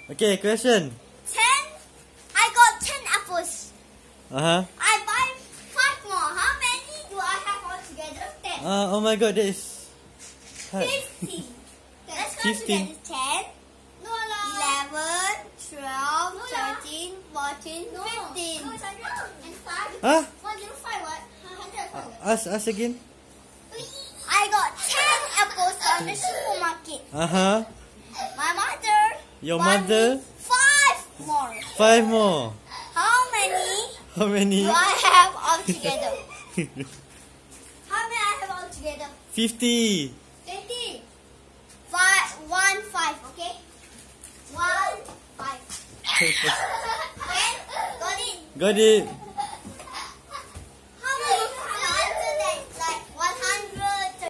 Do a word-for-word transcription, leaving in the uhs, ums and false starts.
Okay, question. Ten. I got ten apples. Uh huh. I buy five more. How many do I have altogether? Ten. Uh, oh my god, that is hard. Fifty. Let's go Fifteen. together. Ten. No, eleven, twelve, no, thirteen, fourteen, no. fifteen. No, it's and five. Huh? One zero five. What? Uh, ask, ask again. I got ten apples on the supermarket. Uh huh. My mother. Your bought mother? me Five more. Five more. How many? How many? Do I have altogether? How many I have altogether? Fifty. Twenty. Five. One five. Okay. One five. Okay. Got it. Got it.